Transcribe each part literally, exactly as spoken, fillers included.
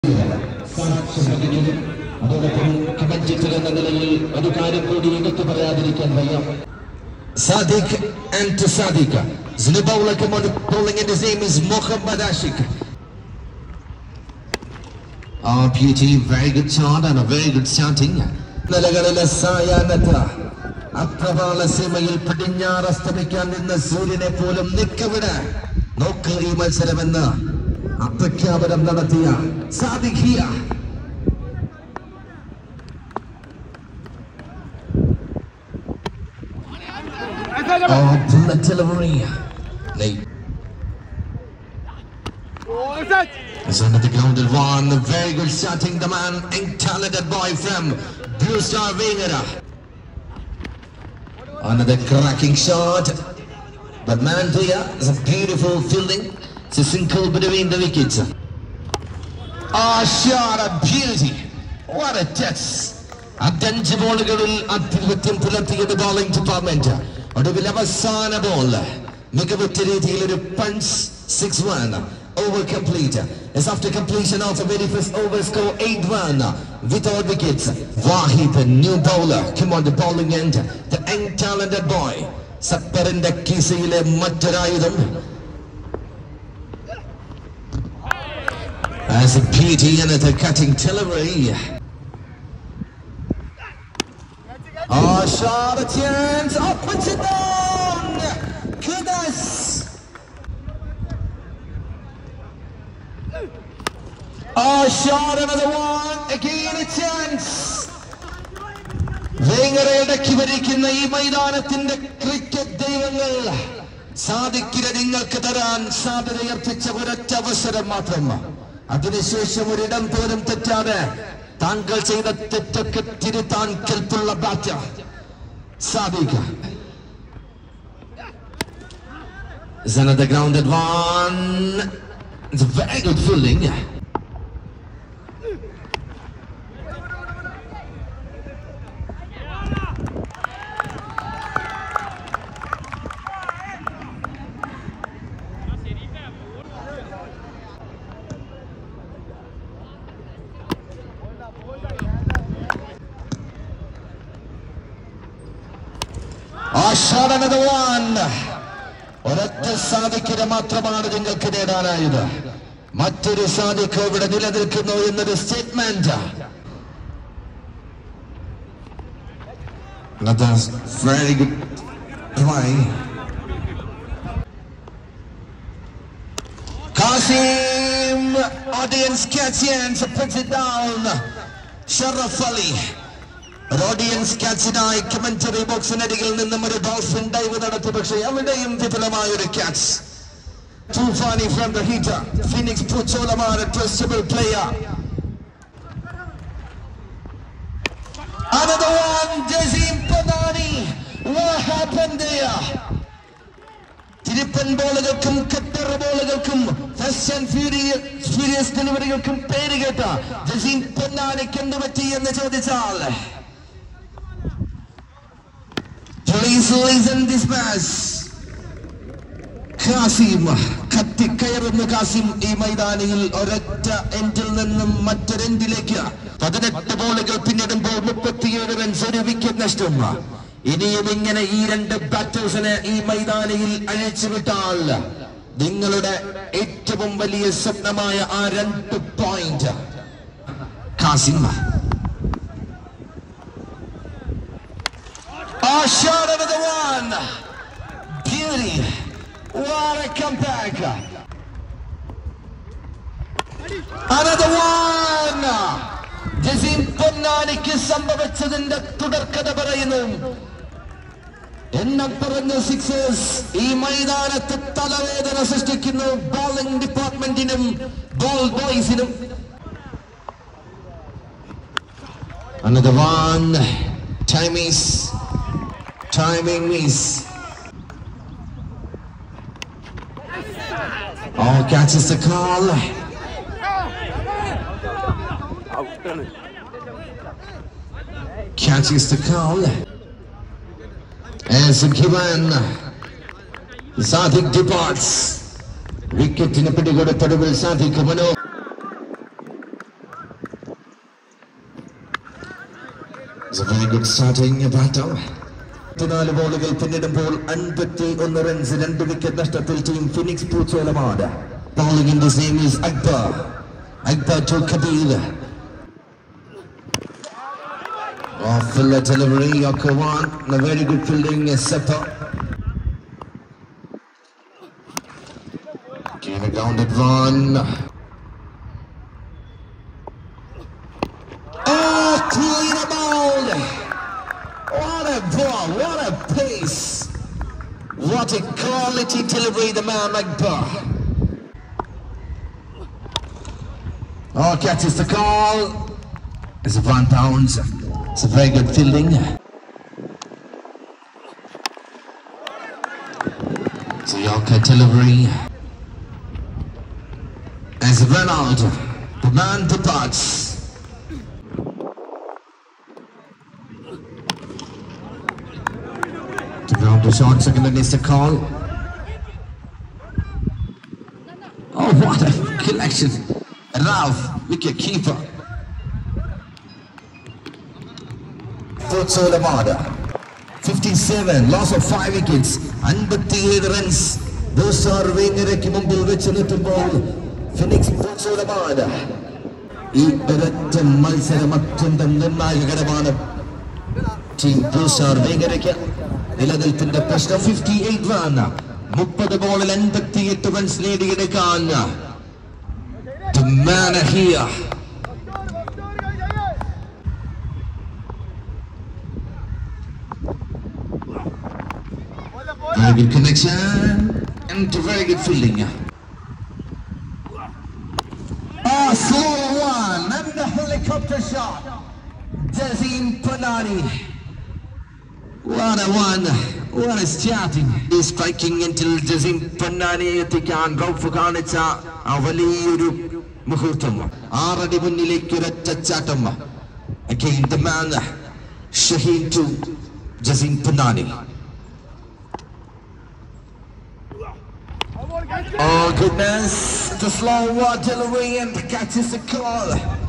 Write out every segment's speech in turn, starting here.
Sadiq and to Sadiq. Zinubawla came on bowling and his name is Mohammad Ashik. Oh, beauty, very good shot and a very good starting. Nalagalala Sayanata. Apravala Simayil Padinya Rastamikan in the Surine Polum Nikavida. No Kalimal Saravana. Apakabadam Nanatia. Sadiq here. Oh, bullet delivery. Late. It's under the grounded one. Very good starting. The man, a talented boy from Blue Star Vingara. Another cracking shot. But Mantia is a beautiful fielding. It's a single between the wickets. Ah, shot of beauty. What a test. A dense ball at the bowling department. ഒടുവിൽ അവസാന ball മികവുറ്റ രീതിയിൽ ഒരു punch six one over complete. As after completion of the very first over score eight one without wickets. Wahid, the new bowler, came on the bowling end. The young talented boy. Sapparinte കീസയിലെ മറ്റൊരായുധം. As a beauty and the cutting delivery. Oh, shot a chance, up puts it down. Goodness. Oh, shot another one, again a chance. Vengarayude kivarikkunna ee maidanathinte cricket devangal Sadiqine ningalkku tharan sadhayarthicha orattu avasaram matram. Adinusesham oridam polum തെറ്റാതെ താങ്കൾ ചെയ്ത തെറ്റൊക്കെ തിരുത്താൻ കെൽപ്പുള്ള batter Sadiq. Is another grounded one. It's a very good fielding. Oh, shot another one. ഒരൊറ്റ സാദിഖിനെ മാത്രമാണ് നിങ്ങൾക്ക് നേടാനായത്. മറ്റൊരു സാദിഖ് ഇവിടെ നിലനിൽക്കുന്നു എന്നൊരു statement. Another very good try. Qasim, audience catch hands, puts it down. Sharaf Ali. Audience catch it eye, commentary box and Edigal in the middle dolphin dive without a Tibakshay. Every day in Tipalamaya catch. Too funny from the heater. Phoenix puts Olamar, a trustable player. Another one, Jazim Padani. What happened there? Tiripan bowlerkum, Qatar bowlerkum, fast and furious, furious delivery competitor. Jazim Padani can do it in the Jodisal. Please listen this match. Qasim, Katti Kayarun Qasim, E Maidanil, Oretta, Angel Nanum, Matarendileka, Padanetta Bolagal Pinadam Bol Mupati and Sori Wicked Nastuma. Inning and a year and the battles and E Maidanil Anichivital. Dingaluda, eight Bombali, Sapnamaya are and to point. Qasim. Oh, shot another one. Beauty. What a comeback. Another one. Jazim Pannanikku sambhavachadinte tudarkada parayunnu. Ennam paranju sixes ee maidanathu talavedana srishtikkunnu bowling departmentinum ball boysinum. Another one. Time is Timing miss. Oh, catches the call. Catches the call. As Kivan Sadiq departs. Wicket in a pretty good Padable Sadiq Mano. It's a very good starting battle. പതിനാല് ബോളുകൾ പിന്നിടുമ്പോൾ അൻപത്തിയൊന്ന് runs രണ്ട് wicket നഷ്ടത്തിൽ team Phoenix പൂച്ചോലമാണ്. Bowling in this name is Akbar. Akbar to Kabir. Off filler delivery of Kawan. A very good fielding is Seppa. Giving a grounded run. Oh, clean a ball. What a ball, what a pace. What a quality delivery the man Akbar. Oh, catches the call. It's a one pounds. It's a very good fielding. It's a Yorker delivery. As a run out, the man departs. To ground the short second and it's a call. Oh, what a collection. Ralph, wicket keeper. Putsolamada, fifty-seven, loss of five wickets, fifty-eight runs. Those are Vengerekku മുമ്പിൽ വെച്ച് നിർത്തുമ്പോൾ phoenix Putsolamada. ഈ ഒരൊറ്റ മത്സരം അത്യന്തം നിർണായകരമാണ്. Team Pulsar Vengerekku നിലനിൽപ്പിന്റെ പ്രശ്നം fifty-eight run. മുപ്പത് ബോളിൽ അൻപത്തിയെട്ട് റൺസ് നേടിയെടുക്കാൻ the man here. Very good connection and very good fielding. Ah, slow one and the helicopter shot. Jazim Panani. What a one. What a starting. He's striking until Jazim Panani എത്തിക്കാൻ റൌഫ് കാണിച്ച ആ വലിയൊരു മുഹൂർത്തം. ആറടി മുന്നിലേക്ക് ഒരൊറ്റച്ചാട്ടം. Again the man Shaheen to Jazim Panani. Oh goodness, the slow delivery and catches the call.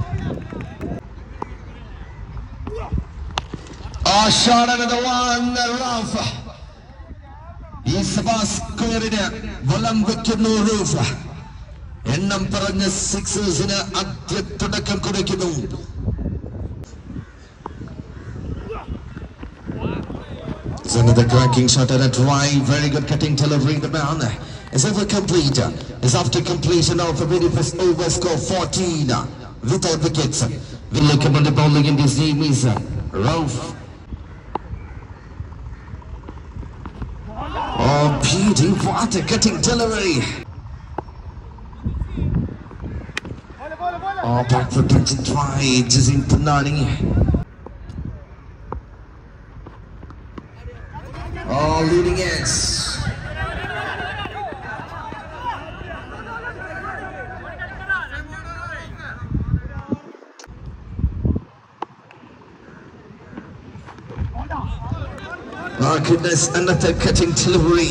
Oh, shot another one, Ralph. He's Sabas Koirina, Volam Vikino Roof. എണ്ണം പറഞ്ഞ സിക്സേഴ്സിന് ആദ്യ തുടക്കം കുറിക്കുന്നു. It's another cracking shot at a drive. Very good cutting delivery. The man is over complete. Is after completion of a very first over score fourteen without wickets. We look upon the bowling in this name is Ralph. Oh, beauty, what a cutting delivery. Oh, back for touch and try, Jazim Panani. Oh, leading edge. Oh goodness, another cutting delivery.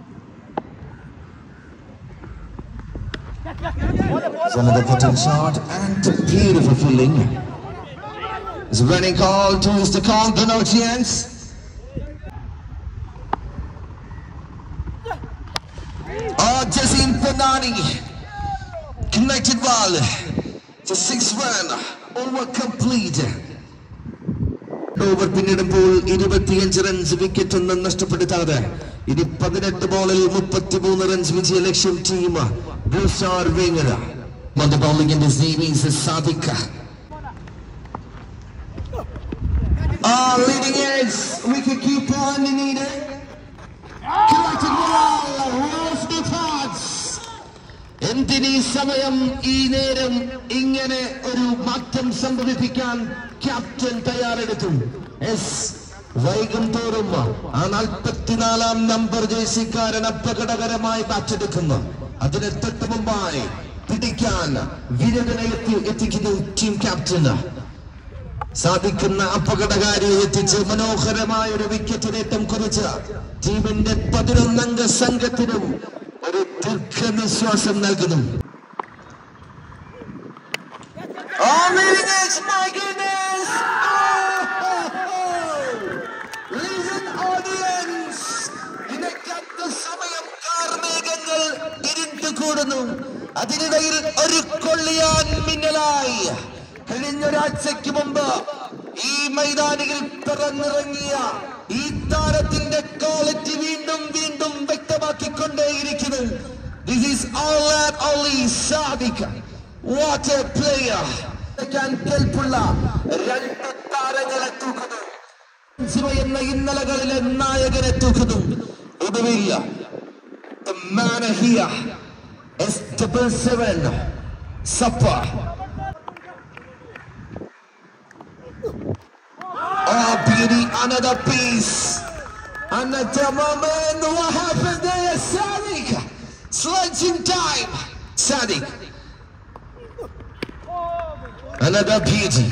It's another cutting shot and a beautiful fielding. It's a running call towards the call, no chance. Oh, Jazim Panani connected well. It's a six run, over complete. Over പിന്നിടുമ്പോൾ ഇരുപത്തിയഞ്ച് runs wicket ഒന്നും നഷ്ടപ്പെടുത്താതെ ഇനി പതിനെട്ട് ബോളിൽ മുപ്പത്തിമൂന്ന് runs വിജയ ലക്ഷ്യം team Pulsar Vengerekku. On the bowling in this name is Sadiq. Ah, leading edge, wicket keeper needed. Collected well, Ralph departs. എന്തിനീ സമയം ഈ നേരം ഇങ്ങനെ ഒരു മാറ്റം സംഭവിപ്പിക്കാൻ ക്യാപ്റ്റൻ തയ്യാറെടുത്തു. എസ് വൈകും തോറും ആ നാൽപ്പത്തിനാലാം നമ്പർ ജേഴ്സിക്കാരൻ അപകടകരമായി ബാറ്റെടുക്കുന്നു. അതിന് തൊട്ട് മുമ്പായി പിടിക്കാൻ വിരകണയെത്തി എത്തിക്കുന്നു ടീം ക്യാപ്റ്റൻ. സാധിക്കുന്ന അപകടകാരിയെ എത്തിച്ച് മനോഹരമായ ഒരു വിക്കറ്റ് നേട്ടം കുറിച്ച് ടീമിന്റെ പതിനൊന്നംഗ സംഘത്തിനും ഒരു ദീർഘനിശ്വാസം നൽകുന്നു. Oh, my goodness! Oh, കൂടുന്നു. അതിനിടയിൽ ഒരു കൊള്ളിയാൻ മിന്നലായി കഴിഞ്ഞൊരാഴ്ചയ്ക്ക് മുമ്പ് ഈ മൈതാനിയിൽ പിറന്നിറങ്ങിയ ഈ താരത്തിന്റെ ക്വാളിറ്റി വീണ്ടും വീണ്ടും വ്യക്തമാക്കിക്കൊണ്ടേയിരിക്കുന്നു. This is all and only Sadiq. What a player! കേൾപ്പുള്ള രണ്ട് താരങ്ങളെ തൂക്കുന്നു. എന്ന ഇന്നലകളിലെ നായകനെ തൂക്കുന്നു. ഒടുവിൽ the man here is double seven Sapa. Oh beauty, another piece, another moment. What happened there? Sadiq, sledging time. Sadiq, another beauty.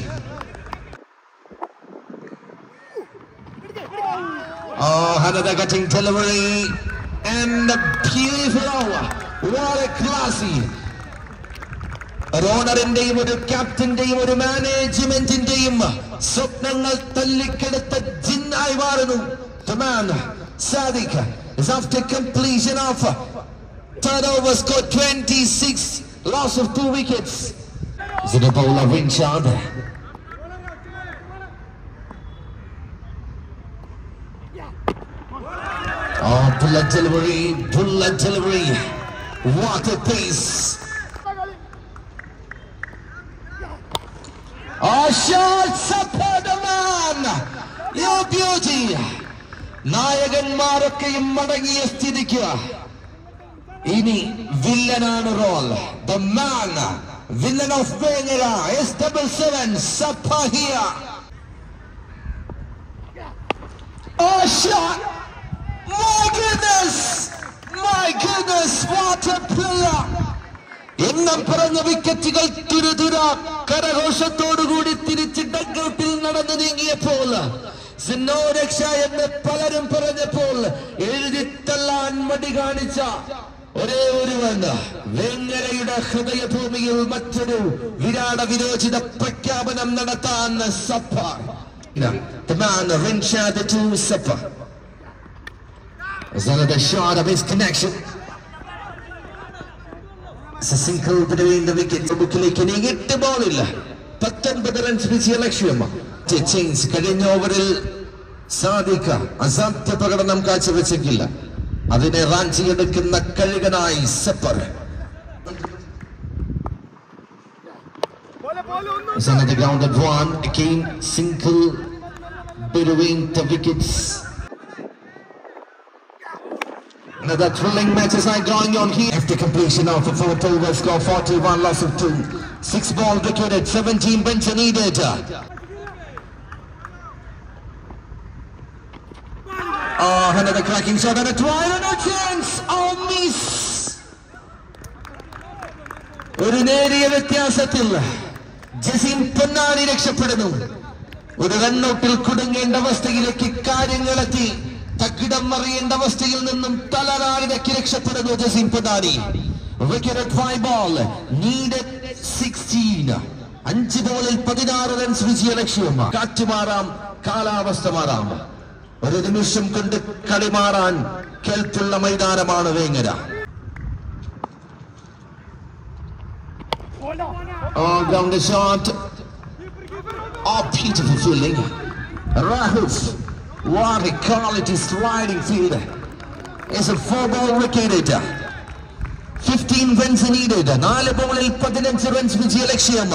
Oh, another cutting delivery and a beautiful hour. What a classy. റോണറിന്റെയും ഒരു ക്യാപ്റ്റന്റെയും ഒരു മാനേജ്മെന്റിന്റെയും സ്വപ്നങ്ങൾ തല്ലിക്കെടുത്ത ജിന്നായി മാറുന്നു. The man, Sadiq, is after completion of turnover, scored twenty-six, loss of two wickets. Is it a bowler, Rinshad? Oh, bullet delivery, bullet delivery. What a pace. Oh, shot, support the man. Your beauty. നായകന്മാരൊക്കെയും മടങ്ങിയ സ്ഥിതിക്ക് ഇനി വില്ലനാണ് role. The man, villain of Vengara, is double seven, Sapa here. Oh, shot. My goodness, my goodness, what a player. എണ്ണം പറഞ്ഞ വിക്കറ്റുകൾ തുരുതുര കരഘോഷത്തോടുകൂടി തിരിച്ച് ഡഗ്ഔട്ടിൽ നടന്നു നീങ്ങിയപ്പോൾ, രക്ഷ എന്ന് പലരും പറഞ്ഞപ്പോൾ എഴുതിത്തള്ളാൻ മടി കാണിച്ച ഒരേ ഒരുവൻ വേങ്ങരയുടെ ഹൃദയഭൂമിയിൽ മറ്റൊരു വിരാട വിരോചിത പ്രഖ്യാപനം നടത്താൻ സപ്പ. The man, Rinshad to Sapa. Is another shot of his connection. It's a single between the wickets. ബുക്കിലേക്ക് ഇനി എട്ട് ബോളില്ല, പത്തൊൻപത് റൺസ് വിജയ ലക്ഷ്യം. ചേഞ്ച് കഴിഞ്ഞ ഓവറിൽ സാദിഖ അസാധ്യ പ്രകടനം കാഴ്ചവെച്ചെങ്കില്ല അതിനെ റാഞ്ചിയെടുക്കുന്ന കഴുകനായി Sappar. It's another grounded one. Again single between the wickets. Another thrilling matches are going on here. After completion of the fourth over, score forty-one, loss of two. Six balls wicketted, seventeen runs needed. Oh, another cracking shot and a try and a chance. Oh, miss. ഒരു നേരിയ വ്യത്യാസത്തിൽ ജസീം പൊന്നാനി രക്ഷപ്പെടുന്നു. ഒരു റണ്ണൌട്ടിൽ കുടുങ്ങേണ്ട അവസ്ഥയിലേക്ക് കാര്യങ്ങളെത്തി തകിടം മറിയേണ്ട അവസ്ഥയിൽ നിന്നും തലനാരിടയ്ക്ക് രക്ഷപ്പെടുന്നു Jaseem Ponnani. Wicket five ball, needed sixteen. അഞ്ച് ബോളിൽ പതിനാറ് റൺസ് വിജയ ലക്ഷ്യം. കാറ്റ് മാറാം, കാലാവസ്ഥ മാറാം, ഒരു നിമിഷം കൊണ്ട് കളി മാറാൻ കേൾപ്പുള്ള മൈതാനമാണ് Vengara. Oh, down the shot. Oh, beautiful fielding. Rahuf, what a quality sliding fielder. It's a four ball wicket. fifteen runs needed. നാല് ബോളിൽ പതിനഞ്ച് റൺസ് വിജയ ലക്ഷ്യം.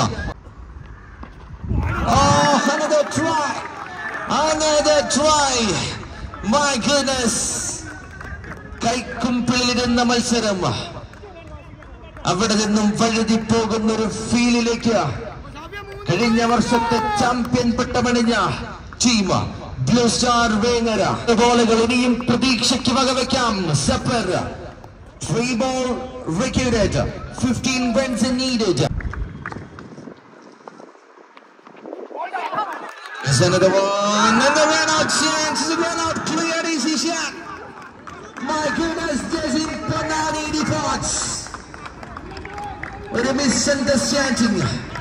Oh, another try. Another try. My goodness. കൈക്കുമ്പിളിലിരുന്ന മത്സരം അവിടെ നിന്നും വഴുതി പോകുന്ന ഒരു ഫീലിലേക്ക് കഴിഞ്ഞ വർഷത്തെ ചാമ്പ്യൻ പട്ടമണിഞ്ഞ ടീം ബ്ലൂ സ്റ്റാർ വേങ്ങര. ബോളുകൾ ഇനിയും പ്രതീക്ഷയ്ക്ക് വകവെക്കാം. Sappar three ball wicket, fifteen runs needed. There's another one, and the run out chance, the run out clear, easy shot. My goodness, Jazim Panani departs. With a misunderstanding.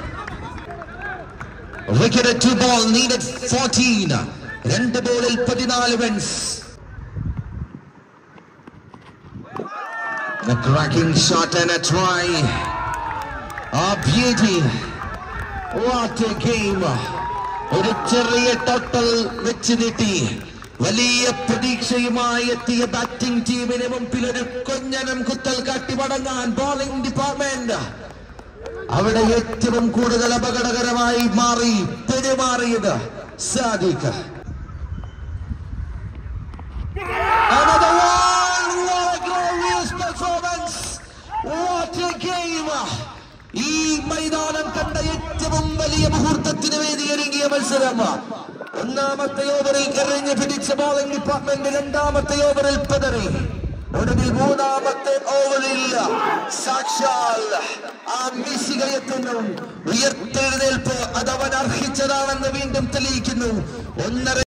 Wicket at two ball, needed fourteen. രണ്ട് ബോളിൽ പതിനാല് runs. A cracking shot and a try. A beauty. What a game. ഒരു ചെറിയ total വെച്ച് നീട്ടി വലിയ പ്രതീക്ഷയുമായി എത്തിയ batting ടീമിന് മുമ്പിൽ ഒരു കൊഞ്ഞനം കുത്തൽ കാട്ടി മടങ്ങാൻ ബോളിംഗ് ഡിപ്പാർട്ട്മെന്റ് അവിടെ ഏറ്റവും കൂടുതൽ അപകടകരമായി മാറി പെരുമാറിയത് Sadiq. Another one. What a glorious performance. What a game. ഈ മൈതാനം കണ്ട ഏറ്റവും വലിയ മുഹൂർത്തത്തിന് വേദിയൊരുങ്ങിയ മത്സരം. ഒന്നാമത്തെ ഓവറിൽ എറിഞ്ഞു പിടിച്ച ബോളിംഗ് ഡിപ്പാർട്ട്മെന്റ് രണ്ടാമത്തെ ഓവറിൽ പതറി. ഒടുവിൽ മൂന്നാമത്തെ ഓവറിൽ സാക്ഷാൽ ആ മിസികയെത്തുന്നു. ഉയർത്തെഴുന്നേൽപ്പ് അതവൻ അർഹിച്ചതാണെന്ന് വീണ്ടും തെളിയിക്കുന്നു. ഒന്നര